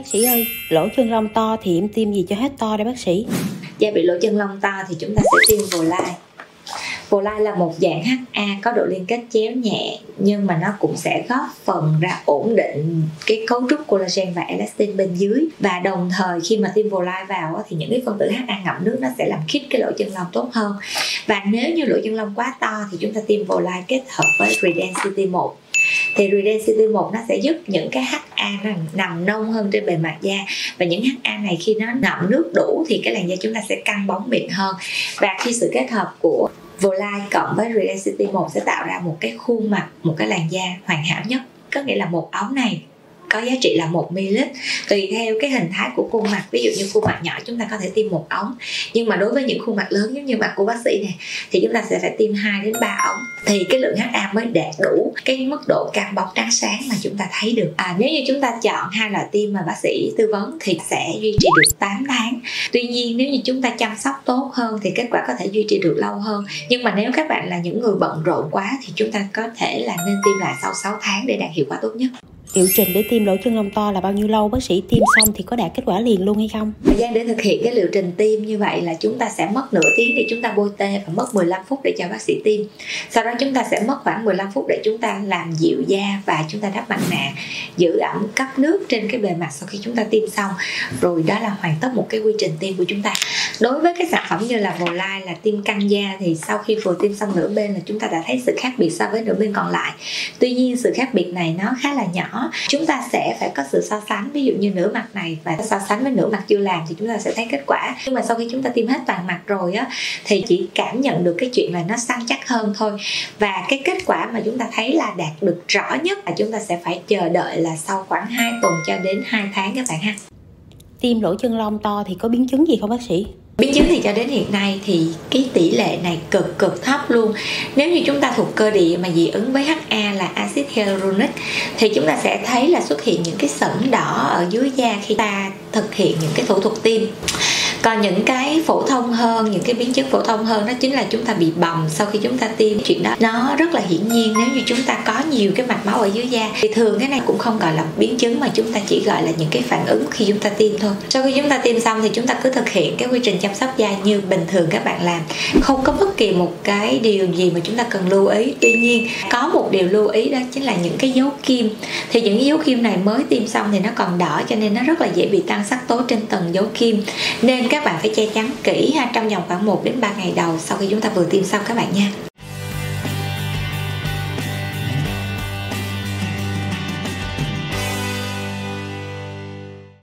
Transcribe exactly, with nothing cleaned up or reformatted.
Bác sĩ ơi, lỗ chân lông to thì em tiêm gì cho hết to đây bác sĩ? Da bị lỗ chân lông to thì chúng ta sẽ tiêm Volai. Volai là một dạng hát a có độ liên kết chéo nhẹ, nhưng mà nó cũng sẽ góp phần ra ổn định cái cấu trúc collagen và elastin bên dưới. Và đồng thời khi mà tiêm Volai vào thì những cái phân tử hát a ngậm nước nó sẽ làm khít cái lỗ chân lông tốt hơn. Và nếu như lỗ chân lông quá to thì chúng ta tiêm Volai kết hợp với Redensity một. Thì Redensity một nó sẽ giúp những cái hát a nó nằm nông hơn trên bề mặt da, và những hát a này khi nó ngậm nước đủ thì cái làn da chúng ta sẽ căng bóng mịn hơn. Và khi sự kết hợp của Volai cộng với Redensity một sẽ tạo ra một cái khuôn mặt, một cái làn da hoàn hảo nhất. Có nghĩa là một ống này có giá trị là một mi-li-lít. Tùy theo cái hình thái của khuôn mặt, ví dụ như khuôn mặt nhỏ chúng ta có thể tiêm một ống, nhưng mà đối với những khuôn mặt lớn giống như mặt của bác sĩ này thì chúng ta sẽ phải tiêm hai đến ba ống thì cái lượng hát a mới đạt đủ cái mức độ căng bóng trắng sáng mà chúng ta thấy được. À, nếu như chúng ta chọn hai loại tiêm mà bác sĩ tư vấn thì sẽ duy trì được tám tháng. Tuy nhiên nếu như chúng ta chăm sóc tốt hơn thì kết quả có thể duy trì được lâu hơn. Nhưng mà nếu các bạn là những người bận rộn quá thì chúng ta có thể là nên tiêm lại sau sáu tháng để đạt hiệu quả tốt nhất. Liệu trình để tiêm lỗ chân lông to là bao nhiêu lâu? Bác sĩ tiêm xong thì có đạt kết quả liền luôn hay không? Thời gian để thực hiện cái liệu trình tiêm như vậy là chúng ta sẽ mất nửa tiếng để chúng ta bôi tê và mất mười lăm phút để cho bác sĩ tiêm. Sau đó chúng ta sẽ mất khoảng mười lăm phút để chúng ta làm dịu da và chúng ta đắp mặt nạ, giữ ẩm cấp nước trên cái bề mặt sau khi chúng ta tiêm xong. Rồi đó là hoàn tất một cái quy trình tiêm của chúng ta. Đối với cái sản phẩm như là Volai là tiêm căng da thì sau khi vừa tiêm xong nửa bên là chúng ta đã thấy sự khác biệt so với nửa bên còn lại. Tuy nhiên sự khác biệt này nó khá là nhỏ. Chúng ta sẽ phải có sự so sánh, ví dụ như nửa mặt này và so sánh với nửa mặt chưa làm thì chúng ta sẽ thấy kết quả. Nhưng mà sau khi chúng ta tiêm hết toàn mặt rồi á thì chỉ cảm nhận được cái chuyện là nó săn chắc hơn thôi. Và cái kết quả mà chúng ta thấy là đạt được rõ nhất là chúng ta sẽ phải chờ đợi là sau khoảng hai tuần cho đến hai tháng các bạn ha. Tiêm lỗ chân lông to thì có biến chứng gì không bác sĩ? Biến chứng thì cho đến hiện nay thì cái tỷ lệ này cực cực thấp luôn. Nếu như chúng ta thuộc cơ địa mà dị ứng với hát a là axit hyaluronic thì chúng ta sẽ thấy là xuất hiện những cái sẩn đỏ ở dưới da khi ta thực hiện những cái phẫu thuật tiêm. Còn những cái phổ thông hơn, những cái biến chứng phổ thông hơn đó chính là chúng ta bị bầm sau khi chúng ta tiêm. Chuyện đó nó rất là hiển nhiên nếu như chúng ta có nhiều cái mạch máu ở dưới da. Thì thường cái này cũng không gọi là biến chứng mà chúng ta chỉ gọi là những cái phản ứng khi chúng ta tiêm thôi. Sau khi chúng ta tiêm xong thì chúng ta cứ thực hiện cái quy trình chăm sóc da như bình thường các bạn làm. Không có bất kỳ một cái điều gì mà chúng ta cần lưu ý. Tuy nhiên có một điều lưu ý đó chính là những cái dấu kim. Thì những cái dấu kim này mới tiêm xong thì nó còn đỏ cho nên nó rất là dễ bị tăng sắc tố trên tầng dấu kim. Nên các bạn phải che chắn kỹ ha trong vòng khoảng một đến ba ngày đầu sau khi chúng ta vừa tiêm xong các bạn nha.